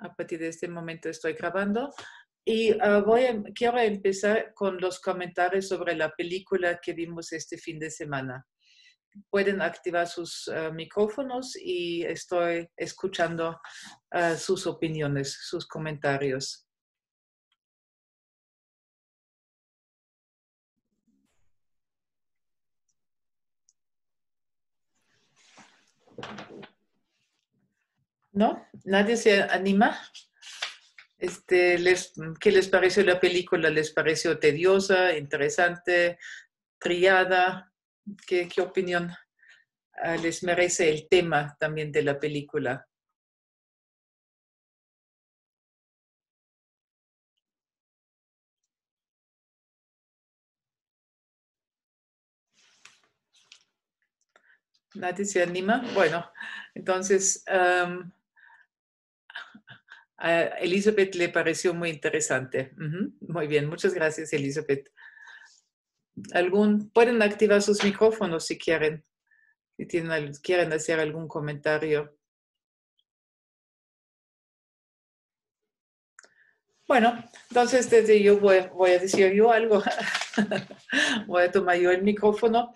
A partir de este momento estoy grabando y quiero empezar con los comentarios sobre la película que vimos este fin de semana. Pueden activar sus micrófonos y estoy escuchando sus opiniones, sus comentarios. ¿No? ¿Nadie se anima? ¿Qué les pareció la película? ¿Les pareció tediosa, interesante, trillada? ¿Qué opinión les merece el tema también de la película? ¿Nadie se anima? Bueno, entonces a Elizabeth le pareció muy interesante. Muy bien, muchas gracias, Elizabeth. Pueden activar sus micrófonos si quieren, si quieren hacer algún comentario. Bueno, entonces desde yo voy a decir yo algo. Voy a tomar yo el micrófono.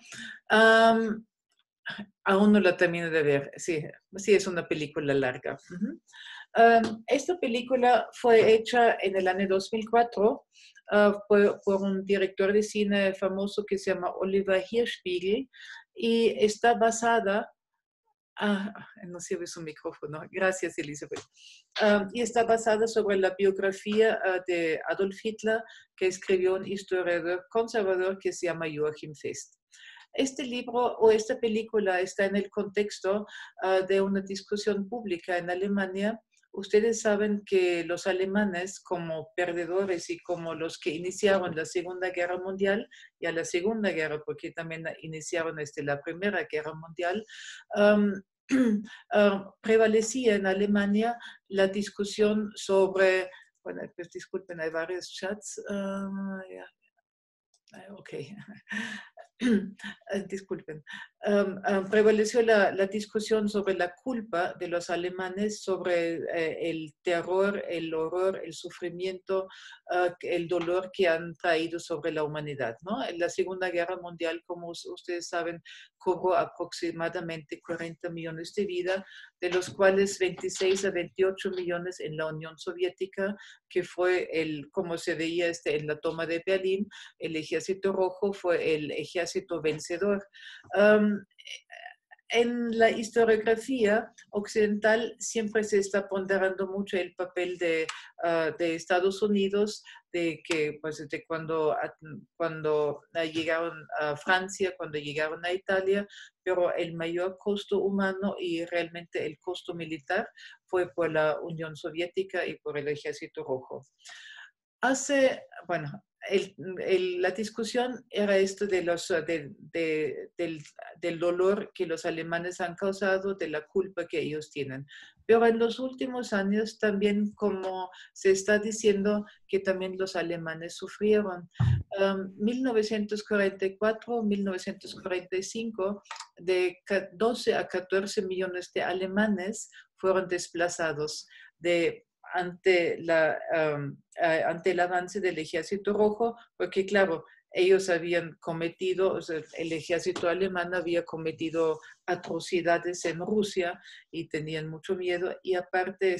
Aún no la termino de ver. Sí, es una película larga. Esta película fue hecha en el año 2004 por un director de cine famoso que se llama Oliver Hirschbiegel y está basada. No sirve su micrófono. Gracias, Elizabeth. Y está basada sobre la biografía de Adolf Hitler que escribió un historiador conservador que se llama Joachim Fest. Este libro o esta película está en el contexto de una discusión pública en Alemania. Ustedes saben que los alemanes, como perdedores y como los que iniciaron la Segunda Guerra Mundial y a la Segunda Guerra, porque también iniciaron la Primera Guerra Mundial, prevalecía en Alemania la discusión sobre, bueno, pues disculpen, hay varios chats. Ok. Disculpen. Prevaleció la discusión sobre la culpa de los alemanes sobre el terror, el horror, el sufrimiento, el dolor que han traído sobre la humanidad, ¿no? En la Segunda Guerra Mundial, como ustedes saben, cobró aproximadamente 40 millones de vidas, de los cuales 26 a 28 millones en la Unión Soviética, que fue como se veía en la toma de Berlín, el Ejército Rojo fue el ejército vencedor. En la historiografía occidental siempre se está ponderando mucho el papel de Estados Unidos, de que pues, cuando llegaron a Francia, cuando llegaron a Italia, pero el mayor costo humano y realmente el costo militar fue por la Unión Soviética y por el Ejército Rojo. La discusión era esto del dolor que los alemanes han causado, de la culpa que ellos tienen. Pero en los últimos años también, como se está diciendo, que también los alemanes sufrieron. 1944, 1945, de 12 a 14 millones de alemanes fueron desplazados ante el avance del Ejército Rojo, porque claro, ellos habían cometido, o sea, el ejército alemán había cometido atrocidades en Rusia y tenían mucho miedo, y aparte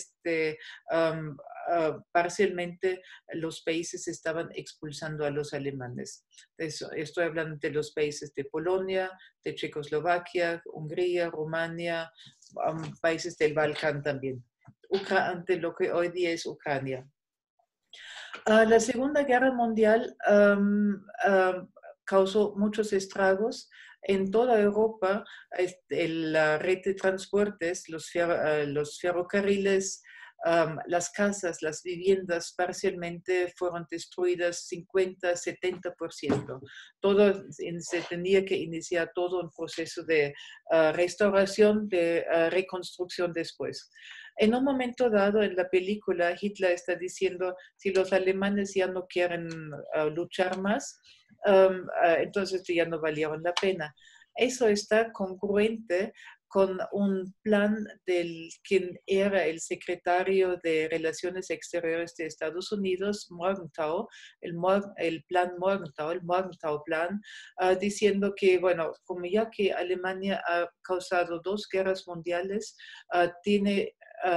parcialmente los países estaban expulsando a los alemanes. Estoy hablando de los países de Polonia, de Checoslovaquia, Hungría, Rumania, países del Balcán también. Ante lo que hoy día es Ucrania. La Segunda Guerra Mundial causó muchos estragos en toda Europa. La red de transportes, los ferrocarriles, las casas, las viviendas parcialmente fueron destruidas 50-70%. Se tenía que iniciar todo un proceso de restauración, de reconstrucción después. En un momento dado en la película, Hitler está diciendo, si los alemanes ya no quieren luchar más, entonces ya no valieron la pena. Eso está congruente con un plan del quien era el secretario de Relaciones Exteriores de Estados Unidos, Morgenthau, el plan Morgenthau, el Morgenthau Plan, diciendo que, bueno, como ya que Alemania ha causado 2 guerras mundiales, tiene...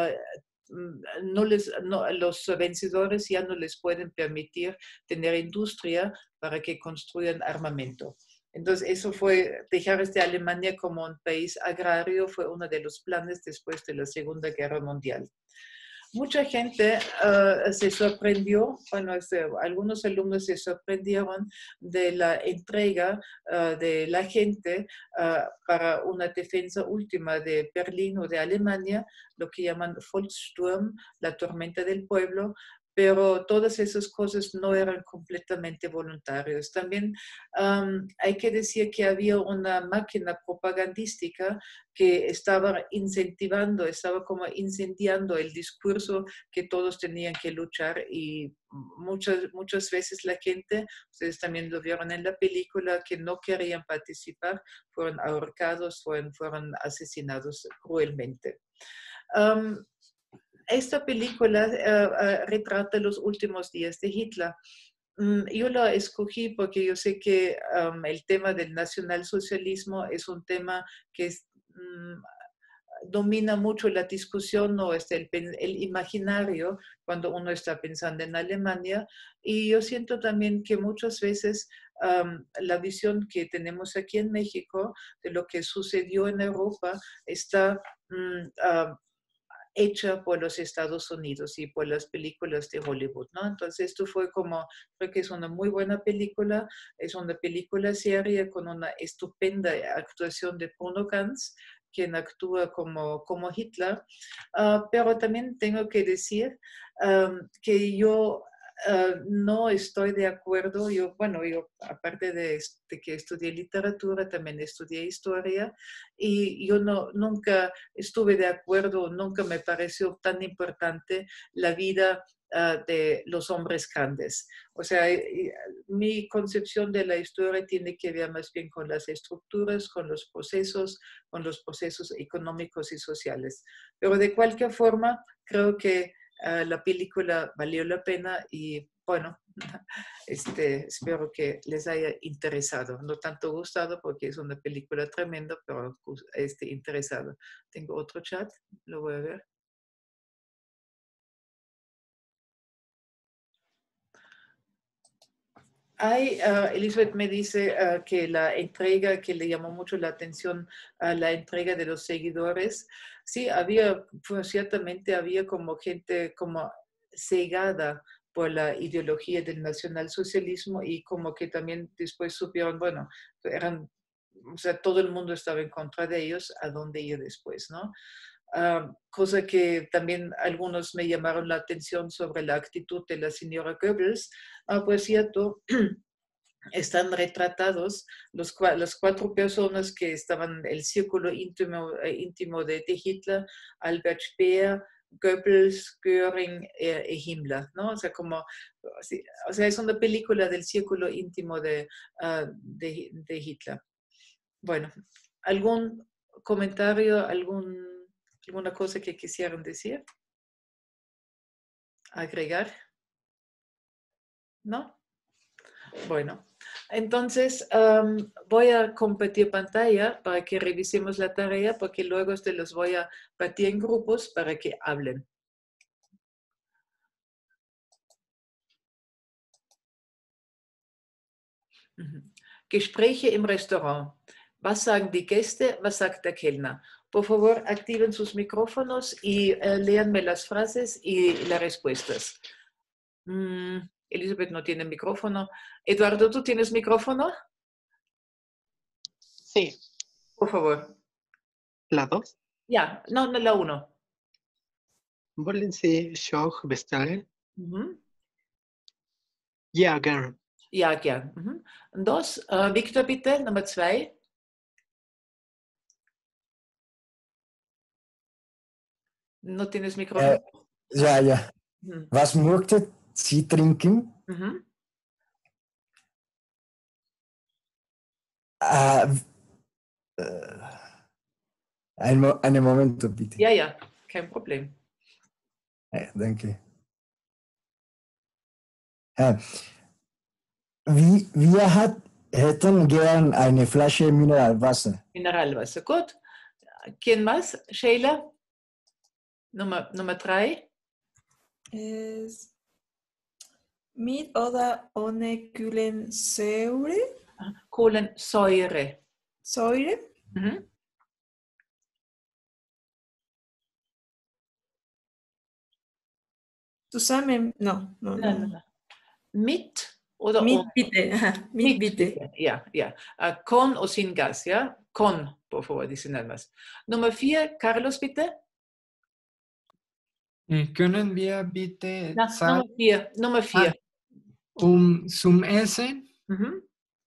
los vencedores ya no les pueden permitir tener industria para que construyan armamento. Entonces, eso fue, dejar Alemania como un país agrario fue uno de los planes después de la Segunda Guerra Mundial. Mucha gente se sorprendió, bueno, algunos alumnos se sorprendieron de la entrega de la gente para una defensa última de Berlín o de Alemania, lo que llaman Volkssturm, la tormenta del pueblo, pero todas esas cosas no eran completamente voluntarios. También hay que decir que había una máquina propagandística que estaba incentivando, estaba como incendiando el discurso que todos tenían que luchar, y muchas veces la gente, ustedes también lo vieron en la película, que no querían participar, fueron ahorcados, fueron asesinados cruelmente. Esta película retrata los últimos días de Hitler. Yo la escogí porque yo sé que el tema del nacionalsocialismo es un tema que domina mucho la discusión o el imaginario cuando uno está pensando en Alemania, y yo siento también que muchas veces la visión que tenemos aquí en México de lo que sucedió en Europa está hecha por los Estados Unidos y por las películas de Hollywood, ¿no? Entonces esto fue como, creo que es una muy buena película, es una película seria con una estupenda actuación de Bruno Ganz, quien actúa como Hitler, pero también tengo que decir que yo no estoy de acuerdo. Yo aparte de que estudié literatura, también estudié historia, y yo nunca estuve de acuerdo, nunca me pareció tan importante la vida de los hombres grandes. O sea, mi concepción de la historia tiene que ver más bien con las estructuras, con los procesos económicos y sociales. Pero de cualquier forma, creo que la película valió la pena, y bueno, espero que les haya interesado. No tanto gustado porque es una película tremenda, pero interesado. Tengo otro chat, lo voy a ver. Elizabeth me dice que la entrega, que le llamó mucho la atención a la entrega de los seguidores. Sí, ciertamente había como gente como cegada por la ideología del nacionalsocialismo, y como que también después supieron, bueno, o sea, todo el mundo estaba en contra de ellos, ¿a dónde ir después, no? Cosa que también algunos me llamaron la atención sobre la actitud de la señora Goebbels. Pues cierto, están retratados las 4 personas que estaban en el círculo íntimo de Hitler: Albert Speer, Goebbels, Göring y Himmler, ¿no? O sea, es una película del círculo íntimo de Hitler. Bueno, ¿algún comentario, alguna cosa que quisieran decir? ¿Agregar? ¿No? Bueno, entonces voy a compartir pantalla para que revisemos la tarea, porque luego los voy a partir en grupos para que hablen. Gespräche im Restaurant. Was sagen die Gäste? Was sagt der Kellner? Por favor, activen sus micrófonos y léanme las frases y las respuestas. Elizabeth no tiene micrófono. Eduardo, ¿tú tienes micrófono? Sí. Por favor. ¿La 2? Ja, no, la 1. Wollen Sie Schoch bestellen? Mhm. Ja, gern. Ja, gern. Mhm. Und das, Victor, bitte, Nummer 2. No tienes micrófono. Ja. Mhm. Was möchtet Sie trinken? Mhm. Einen Moment, bitte. Ja, ja, kein Problem. Danke. Äh, wir hätten gern eine Flasche Mineralwasser. Mineralwasser, gut. ¿Quién más? Sheila, Nummer 3. Es mit oder ohne Kohlensäure? Kohlensäure. Säure? Mhm. Zusammen? No, no, Nein, no. nein, nein. Mit oder Mit ohne? bitte. Ajá, mit bitte. Ja, ja. Con o sin gas, ja? Con, por favor, dice nada más. Nummer 4, Carlos, bitte. Können wir bitte Na, sagen, Nummer 4. zum Essen? Mhm.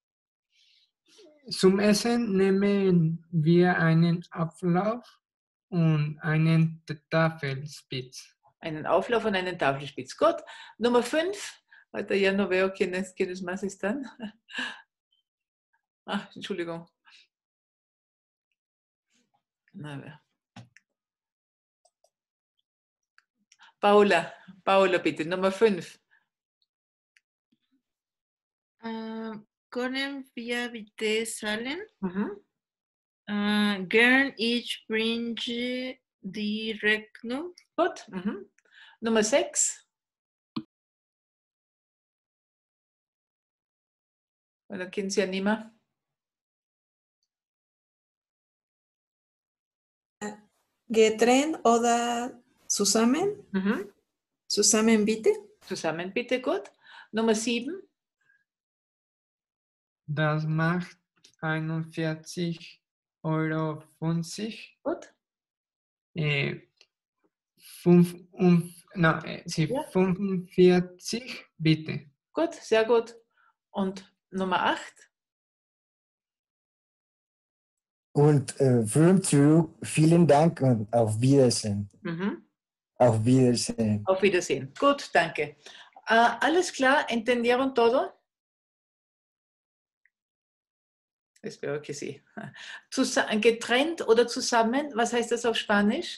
Zum Essen nehmen wir einen Ablauf und einen Tafelspitz. Einen Auflauf und einen Tafelspitz. Gut. Nummer 5. Ahorita ya no veo quiénes más están. Ah, Entschuldigung. A ver. Paula, bitte. Nummer 5. Können wir bitte zahlen? Mhm. Gern ich bringe die Rechnung. Gut. Mhm. Nummer 6. Bueno, ¿quién se anima? Getrennt oder zusammen? Mhm. Zusammen bitte. Zusammen, bitte. Gut. Nummer 7. Das macht 41,50 €. Gut. Ja. 45, bitte. Gut, sehr gut. Und Nummer 8. Und vielen Dank und auf Wiedersehen. Mhm. Auf Wiedersehen. Auf Wiedersehen. Gut, danke. ¿Alles klar? ¿Entendieron todo? Espero que sí. Getrennt oder zusammen, was heißt das auf Spanisch?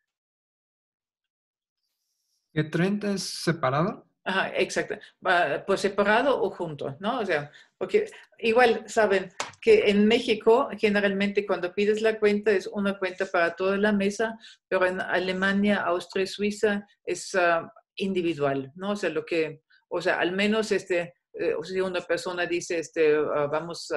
Getrennt es separado. Ajá, exacto. Por separado o junto, ¿no? O sea, porque igual saben que en México generalmente cuando pides la cuenta es una cuenta para toda la mesa, pero en Alemania, Austria y Suiza es individual, ¿no? O sea, al menos si una persona dice, vamos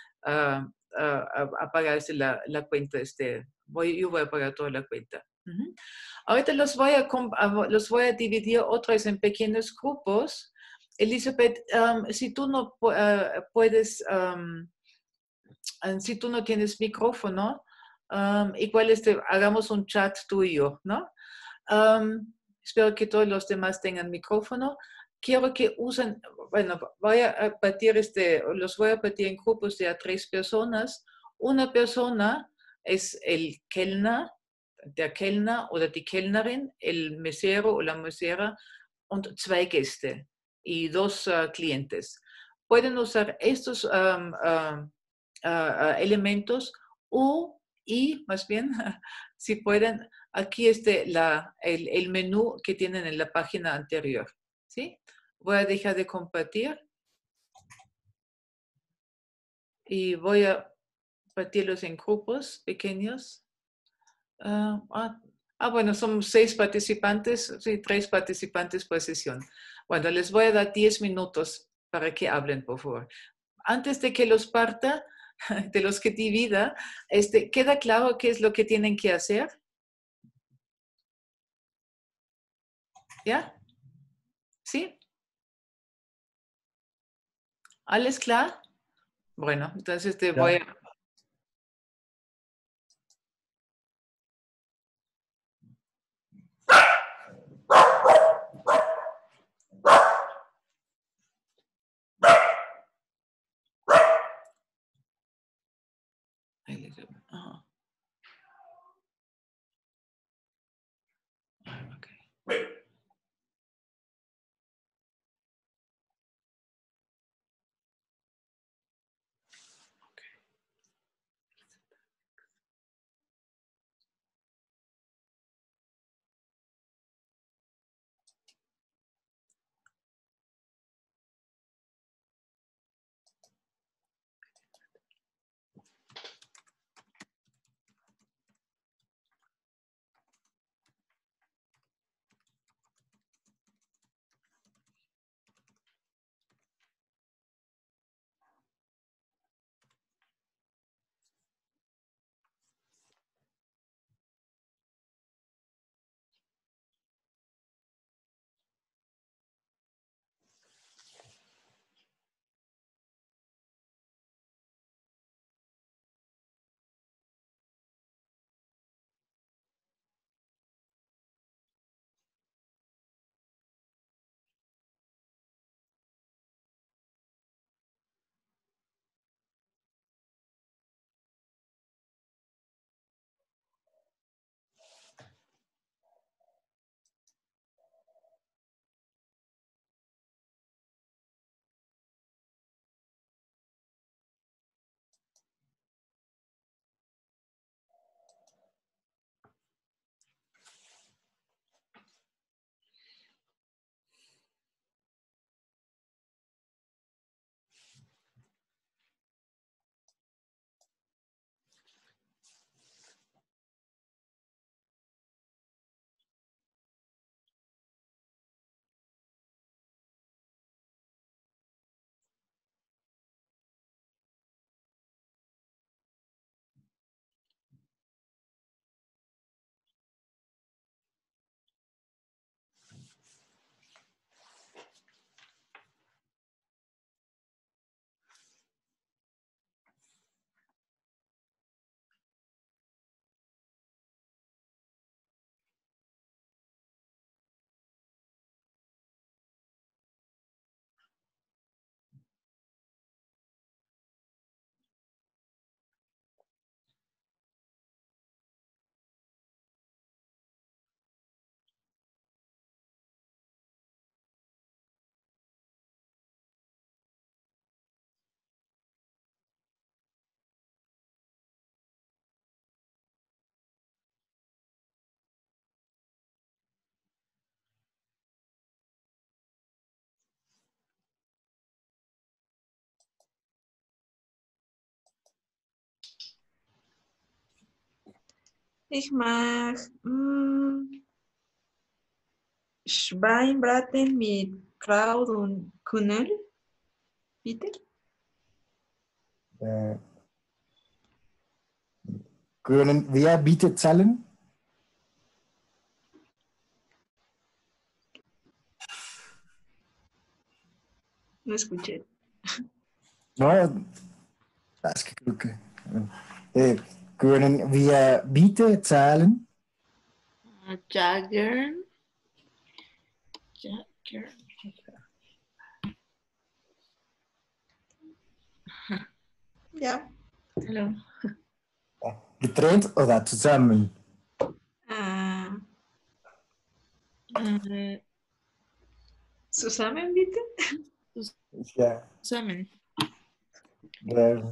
a pagar la cuenta, yo voy a pagar toda la cuenta. Ujú. Ahorita los voy a dividir otra vez en pequeños grupos. Elizabeth, si tú no puedes, si tú no tienes micrófono, igual hagamos un chat tú y yo, ¿no? Espero que todos los demás tengan micrófono. Quiero que usen, bueno, los voy a partir en grupos de a 3 personas. Una persona es el Kellner, der Kellner oder die Kellnerin, el mesero o la mesera und 2 Gäste y 2 clientes. Pueden usar estos elementos y más bien, si pueden, aquí el menú que tienen en la página anterior. ¿Sí? Voy a dejar de compartir y voy a partirlos en grupos pequeños. Bueno, son 6 participantes, sí, 3 participantes por sesión. Bueno, les voy a dar 10 minutos para que hablen, por favor. Antes de que los parta, de los que divida, ¿queda claro qué es lo que tienen que hacer? ¿Ya? ¿Sí? ¿Alles klar? Bueno, entonces te voy a... Ajá. Okay. Ich mag Schweinbraten mit Kraut und Kümmel. Bitte? Äh, wer bietet Zahlen? No escuché. No, das ist okay. Können wir bitte zahlen? Jagger. Jagger. Ja. Hallo. Getrennt oder zusammen? Ah, Äh, zusammen bitte? Ja. zusammen. Äh,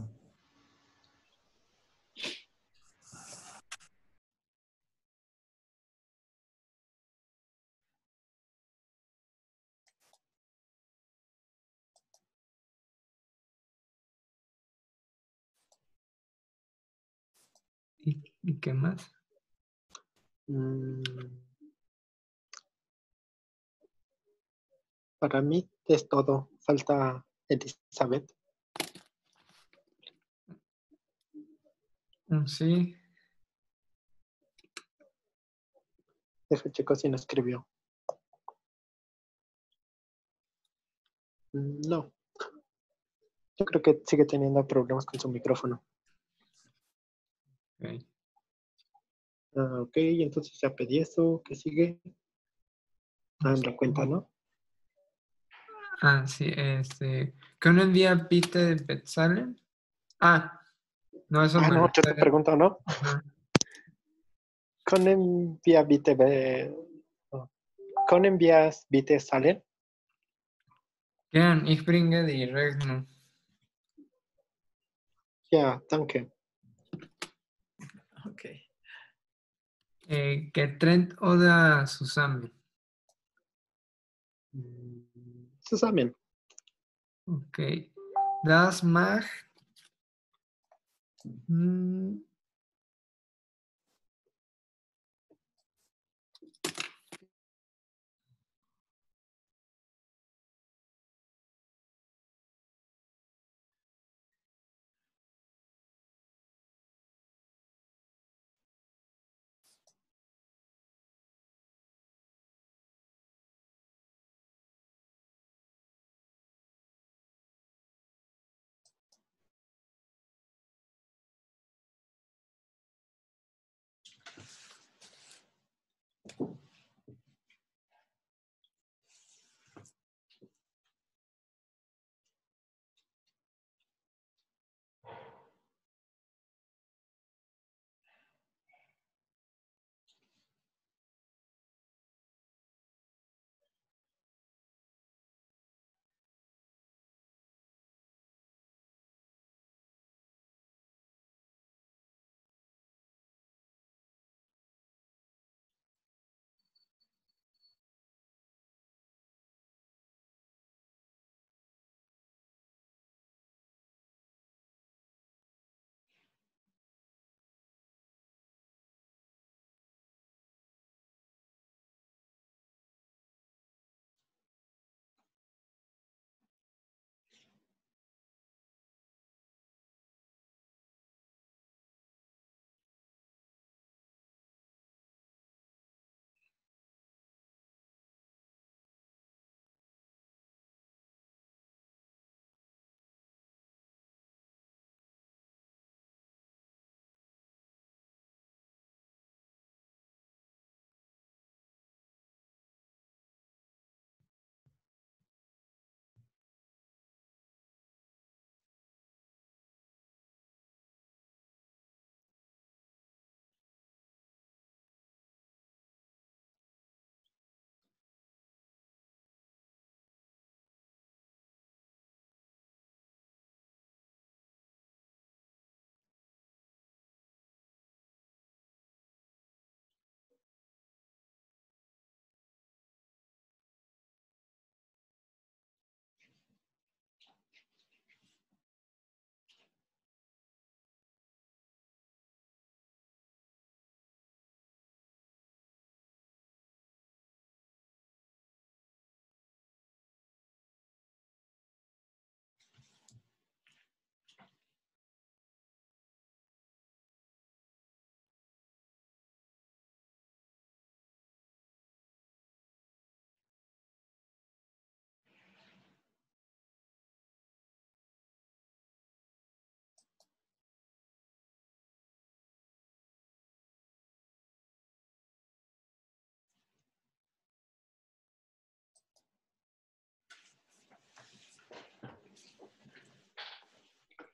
¿Y qué más? Mm, Para mí es todo. Falta Elizabeth. Sí. Deja checo si no escribió. No. Yo creo que sigue teniendo problemas con su micrófono. Ok. Ok, entonces ya pedí eso. ¿Qué sigue? En la cuenta, ¿no? Ah, sí, ¿Können wir bitte bezahlen? Ah, no, eso me No, lo yo te sé. pregunto, ¿no? Ajá. Können wir bitte können wir bitte zahlen? Gern, ich bringe die Rechnung. Ja, danke. Okay. Getrennt oder zusammen? Zusammen. Okay. Das macht mm,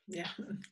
Ja.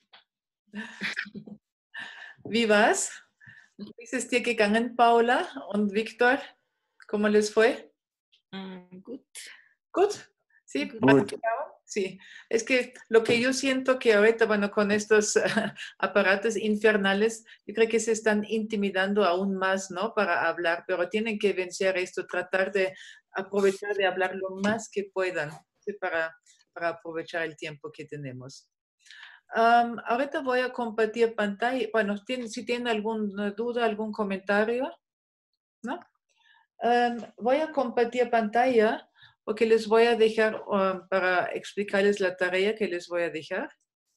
Wie war's? Wie ist es dir gegangen, Paula und Victor? ¿Cómo les fue? Good. ¿Good? ¿Sí? Good. Sí. Es que lo que yo siento que ahorita, bueno, con estos aparatos infernales, yo creo que se están intimidando aún más, ¿no? Para hablar, pero tienen que vencer esto, tratar de aprovechar de hablar lo más que puedan, ¿sí? Para aprovechar el tiempo que tenemos. Ahorita voy a compartir pantalla. Bueno, si tienen alguna duda, algún comentario, ¿no? Voy a compartir pantalla porque les voy a dejar para explicarles la tarea que les voy a dejar.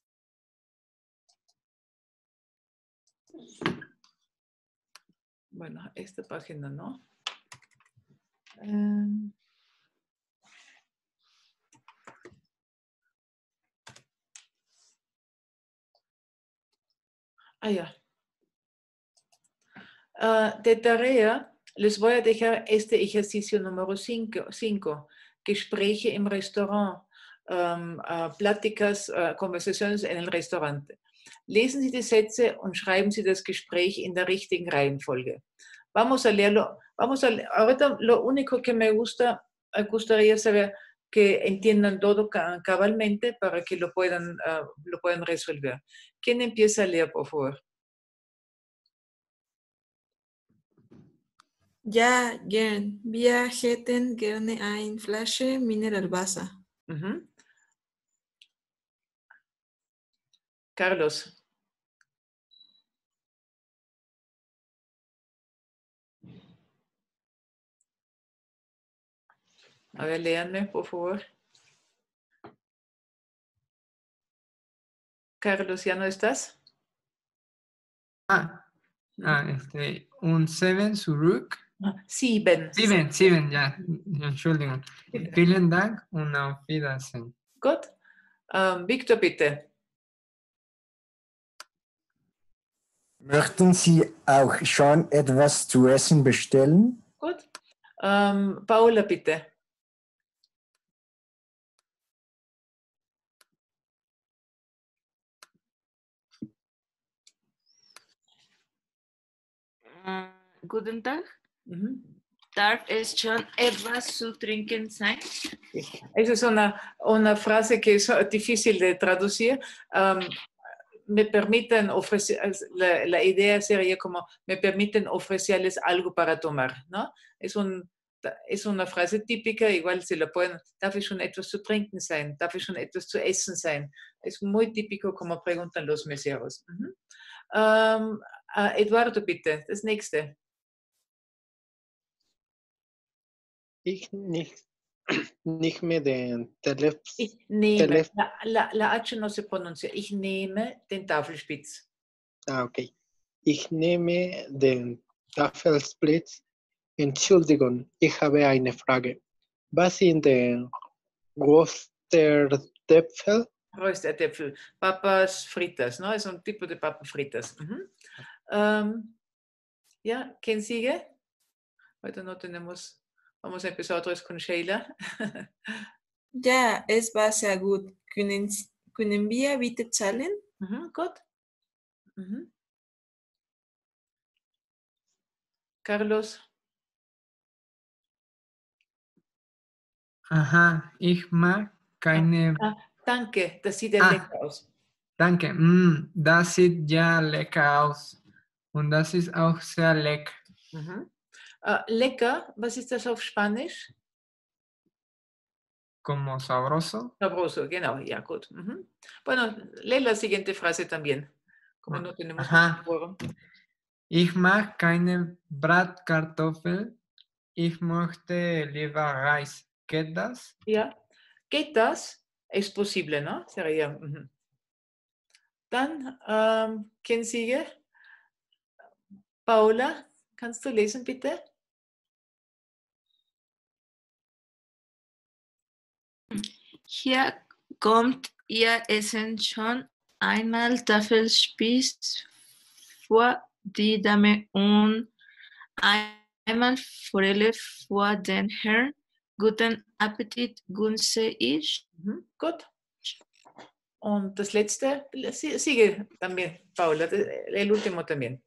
Bueno, esta página no. Ya. De tarea, les voy a dejar este ejercicio número 5, Gespräche im Restaurant, pláticas, conversaciones en el restaurante. Lesen Sie die Sätze und schreiben Sie das Gespräch in der richtigen Reihenfolge. Vamos a leerlo. Ahorita lo único que me gustaría saber que entiendan todo cabalmente para que lo puedan resolver. ¿Quién empieza a leer, por favor? Ja, gern. Wir hätten gerne eine Flasche Mineralwasser. Carlos. A ver, léanme, por favor. Carlos, ¿ya no estás? Un 7 zurück. 7. 7, ja. Entschuldigung. Vielen Dank und auf Wiedersehen. Gut. Victor, bitte. Möchten Sie auch schon etwas zu essen bestellen? Gut. Paula, bitte. Guten Tag. Darf es schon etwas zu trinken sein? Esa es una frase que es difícil de traducir. Me permiten ofrecer, la idea sería como, me permiten ofrecerles algo para tomar, ¿no? Es una frase típica, igual se la pueden, darf es schon etwas zu trinken sein, darf es schon etwas zu essen sein. Es muy típico como preguntan los meseros. Eduardo, bitte, das nächste. Ich nehme den Telefon. Ich nehme, la H no se pronuncia, ich nehme den Tafelspitz. Okay. Ich nehme den Tafelspitz. Entschuldigung, ich habe eine Frage. Was sind denn Rösteräpfel? Rösteräpfel, papas fritas, ¿no? Es un tipo de papas fritas. ¿Ya? ¿Quién sigue? Ahorita no tenemos, vamos a empezar otra vez con Sheila. Ja, es war sehr gut. Können wir bitte zahlen? Gut. Carlos. Aha, ich mag keine... Danke, das sieht ja lecker aus. Danke, das sieht ja lecker aus. Und das ist auch sehr lecker. Lecker, was ist das auf Spanisch? Como sabroso. Sabroso, genau, ja, gut. Bueno, lee la siguiente frase también. Como no tenemos mucho. Ich mag keine Bratkartoffel. Ich möchte lieber Reis. ¿Geht das? Ja, geht das? Es posible, ¿no? Sería. Dann, ¿quién sigue? Paula, kannst du lesen, bitte? Hier kommt Ihr Essen schon einmal Tafelspitz vor die Dame und einmal Forelle vor den Herrn. Guten Appetit, wünsche ich. Gut. Und das letzte, sigue también, Paula, el último también.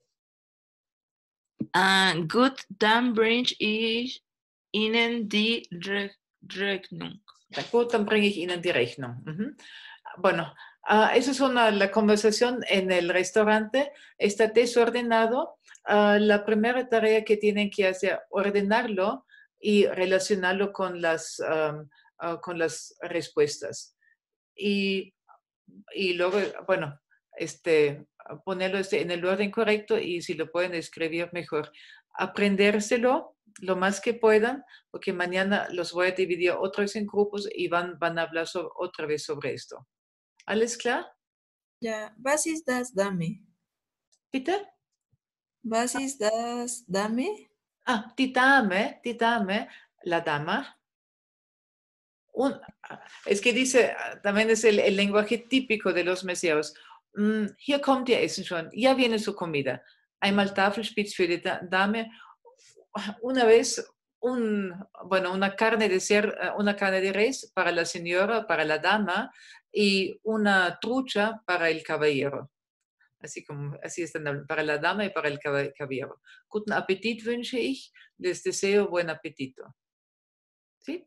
Gut, dann bringe ich Ihnen die Rechnung. Gut, dann bringe ich Ihnen die Rechnung. Bueno, eso es la conversación en el restaurante. Está desordenado. La primera tarea que tienen que hacer, ordenarlo y relacionarlo con las respuestas. Y luego, bueno, ponerlo en el orden correcto y si lo pueden escribir mejor. Aprendérselo lo más que puedan, porque mañana los voy a dividir otros en grupos y van a hablar otra vez sobre esto. ¿Alles klar? Ja, was ist das Dame? Bitte? Was ist das Dame? Die Dame, la dama. Es que dice, también es el lenguaje típico de los meseros. Hier kommt Ihr Essen schon, ya viene su comida. Einmal Tafelspitz für die Dame. Una vez, una carne de res para la señora, para la dama, y una trucha para el caballero. Así están hablando, para la dama y para el caballero. Guten Appetit wünsche ich, les deseo buen apetito. ¿Sí?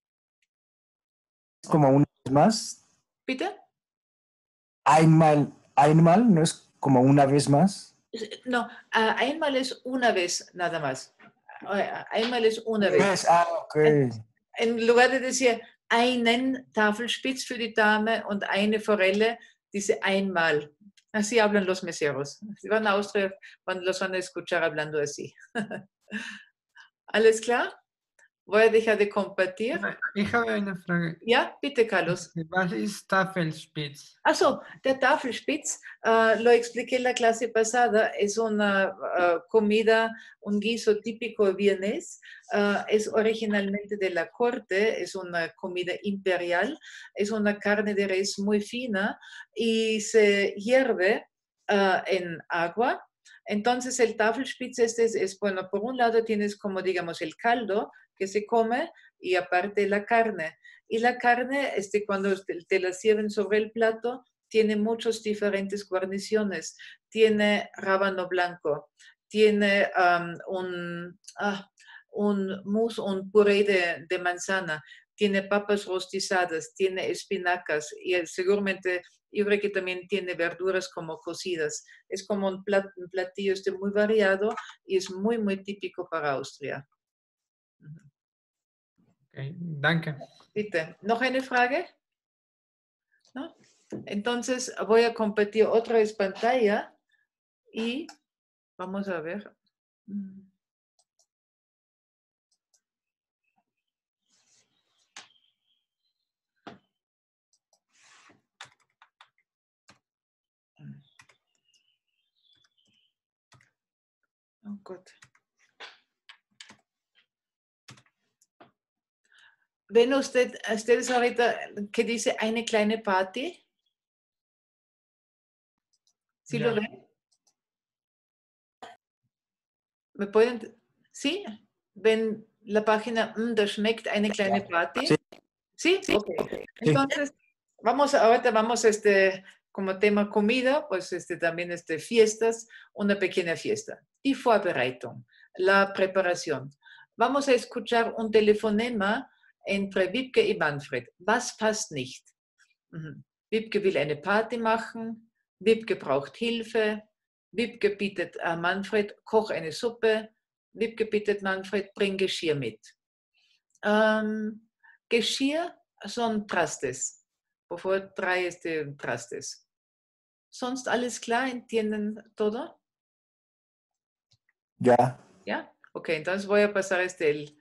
Como una vez más. ¿Bitte? Einmal, no es como una vez más. No, einmal es una vez nada más. Einmal es una vez. Okay. En lugar de decir einen Tafelspitz für die Dame und eine Forelle, dice einmal. Así hablan los meseros. Si van a Austria, los van a escuchar hablando así. ¿Alles klar? Voy a dejar de compartir. Ich habe eine Frage. Ja, bitte, Carlos. Was ist Tafelspitz? Also, der Tafelspitz, lo expliqué en la clase pasada, es una comida, un guiso típico vienés, es originalmente de la corte, es una comida imperial, es una carne de res muy fina y se hierve en agua. Entonces, el Tafelspitz es, bueno, por un lado tienes como, digamos, el caldo que se come y aparte la carne. Y la carne, cuando te la sirven sobre el plato, tiene muchas diferentes guarniciones. Tiene rábano blanco, tiene un mousse, un puré de manzana, tiene papas rostizadas, tiene espinacas y seguramente yo creo que también tiene verduras como cocidas. Es como un platillo muy variado y es muy, muy típico para Austria. Okay, danke. Bitte, ¿noch eine Frage? ¿No? Entonces voy a compartir otra vez pantalla y vamos a ver. Oh Gott. ¿Ven ustedes ahorita que dice eine kleine Party? ¿Sí lo ven? ¿Me pueden? ¿Sí? ¿Ven la página da schmeckt eine kleine Party? ¿Sí? ¿Sí? Okay. Entonces, ahorita vamos como tema comida, pues también fiestas, una pequeña fiesta. Die Vorbereitung, la preparación. Vamos a escuchar un telefonema entre Wiebke y Manfred. Was passt nicht? Wiebke will eine Party machen, Wiebke braucht Hilfe, Wiebke bittet Manfred, koch eine Suppe, Wiebke bittet Manfred, bring Geschirr mit. Geschirr son trastes, bevor trae trastes. ¿Sonst alles klar? ¿Entienden todo? Ya. ¿Ya? Ok, entonces voy a pasar el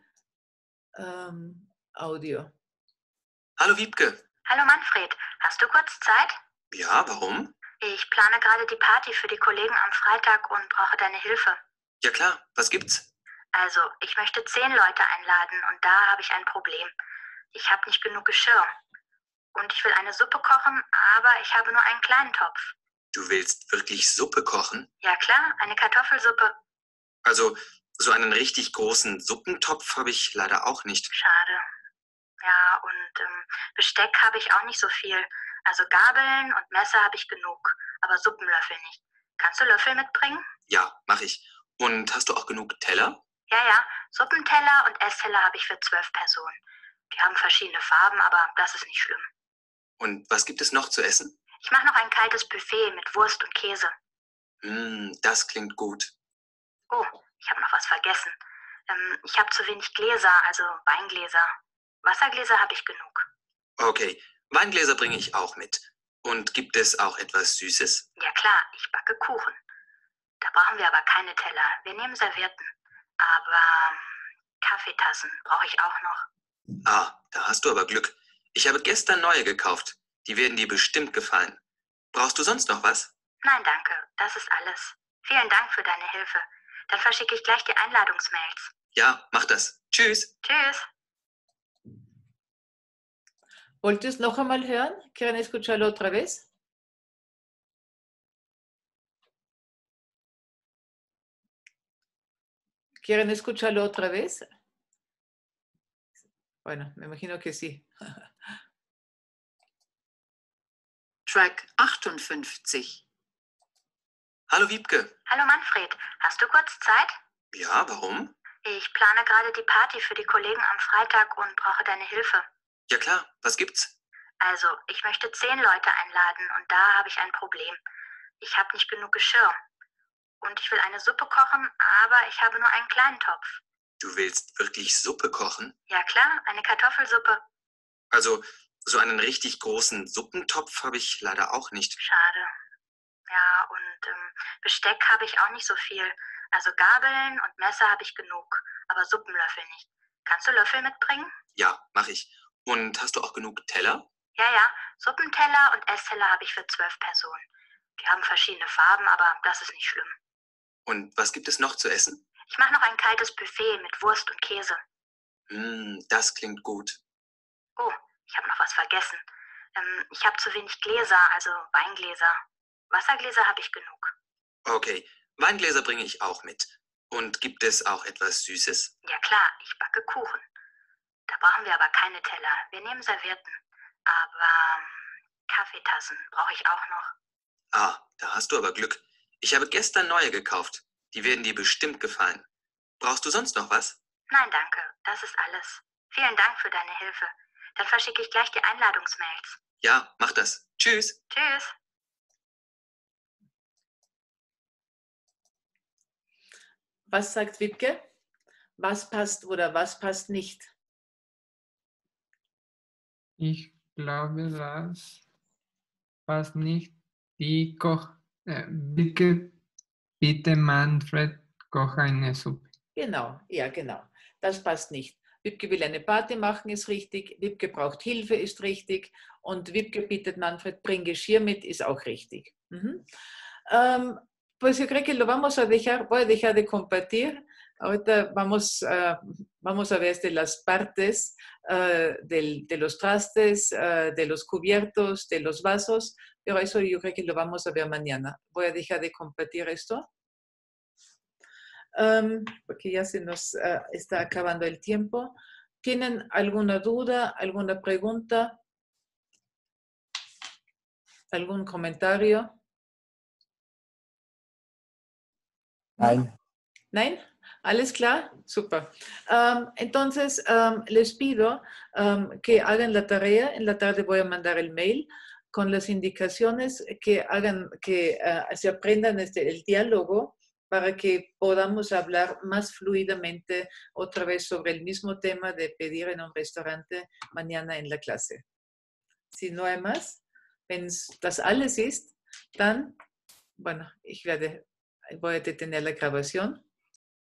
Audio. Hallo Wiebke. Hallo Manfred, hast du kurz Zeit? Ja, warum? Ich plane gerade die Party für die Kollegen am Freitag und brauche deine Hilfe. Ja klar, was gibt's? Also, ich möchte 10 Leute einladen und da habe ich ein Problem. Ich habe nicht genug Geschirr. Und ich will eine Suppe kochen, aber ich habe nur einen kleinen Topf. Du willst wirklich Suppe kochen? Ja klar, eine Kartoffelsuppe. Also, so einen richtig großen Suppentopf habe ich leider auch nicht. Schade. Ja, und Besteck habe ich auch nicht so viel. Also Gabeln und Messer habe ich genug, aber Suppenlöffel nicht. Kannst du Löffel mitbringen? Ja, mache ich. Und hast du auch genug Teller? Ja, ja, Suppenteller und Essteller habe ich für 12 Personen. Die haben verschiedene Farben, aber das ist nicht schlimm. Und was gibt es noch zu essen? Ich mache noch ein kaltes Buffet mit Wurst und Käse. Das klingt gut. Oh, ich habe noch was vergessen. Ich habe zu wenig Gläser, also Weingläser. Wassergläser habe ich genug. Okay, Weingläser bringe ich auch mit. Und gibt es auch etwas Süßes? Ja klar, ich backe Kuchen. Da brauchen wir aber keine Teller. Wir nehmen Servietten. Aber Kaffeetassen brauche ich auch noch. Ah, da hast du aber Glück. Ich habe gestern neue gekauft. Die werden dir bestimmt gefallen. Brauchst du sonst noch was? Nein, danke. Das ist alles. Vielen Dank für deine Hilfe. Dann verschicke ich gleich die Einladungsmails. Ja, mach das. Tschüss. Tschüss. ¿Wollt ihr es noch einmal hören? ¿Quieren escucharlo otra vez? ¿Quieren escucharlo otra vez? Bueno, me imagino que sí. Track 58. Hallo Wiebke. Hallo Manfred, hast du kurz Zeit? Ja, warum? Ich plane gerade die Party für die Kollegen am Freitag und brauche deine Hilfe. Ja klar, was gibt's? Also, ich möchte 10 Leute einladen und da habe ich ein Problem. Ich habe nicht genug Geschirr. Und ich will eine Suppe kochen, aber ich habe nur einen kleinen Topf. Du willst wirklich Suppe kochen? Ja klar, eine Kartoffelsuppe. Also, so einen richtig großen Suppentopf habe ich leider auch nicht. Schade. Ja, und Besteck habe ich auch nicht so viel. Also Gabeln und Messer habe ich genug, aber Suppenlöffel nicht. Kannst du Löffel mitbringen? Ja, mache ich. Und hast du auch genug Teller? Ja, ja, Suppenteller und Essteller habe ich für 12 Personen. Die haben verschiedene Farben, aber das ist nicht schlimm. Und was gibt es noch zu essen? Ich mache noch ein kaltes Buffet mit Wurst und Käse. Das klingt gut. Oh, ich habe noch was vergessen. Ich habe zu wenig Gläser, also Weingläser. Wassergläser habe ich genug. Okay, Weingläser bringe ich auch mit. Und gibt es auch etwas Süßes? Ja klar, ich backe Kuchen. Da brauchen wir aber keine Teller. Wir nehmen Servietten. Aber Kaffeetassen brauche ich auch noch. Ah, da hast du aber Glück. Ich habe gestern neue gekauft. Die werden dir bestimmt gefallen. Brauchst du sonst noch was? Nein, danke. Das ist alles. Vielen Dank für deine Hilfe. Dann verschicke ich gleich die Einladungsmails. Ja, mach das. Tschüss. Tschüss. Was sagt Wiebke? Was passt oder was passt nicht? Ich glaube, das passt nicht. Bitte, bitte Manfred, koch eine Suppe. Genau, ja genau. Das passt nicht. Wiebke will eine Party machen, ist richtig. Wiebke braucht Hilfe, ist richtig. Und Wiebke bittet Manfred, bring Geschirr mit, ist auch richtig. Pues yo creo que lo vamos a dejar, voy a dejar de compartir. Ahorita vamos a ver de las partes de los trastes, de los cubiertos, de los vasos, pero eso yo creo que lo vamos a ver mañana. Voy a dejar de compartir esto, porque ya se nos está acabando el tiempo. ¿Tienen alguna duda, alguna pregunta? ¿Algún comentario? Nein. ¿Nein? ¿Alles klar? Super. Entonces, les pido que hagan la tarea. En la tarde voy a mandar el mail con las indicaciones que se aprendan el diálogo para que podamos hablar más fluidamente otra vez sobre el mismo tema de pedir en un restaurante mañana en la clase. Si no hay más, wenn das alles ist, dann, bueno, voy a detener la grabación.